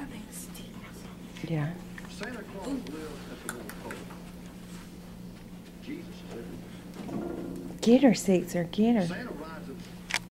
Yeah. Santa Claus lives at the North Pole. Jesus is everywhere. Get her, Caesar, get her. Santa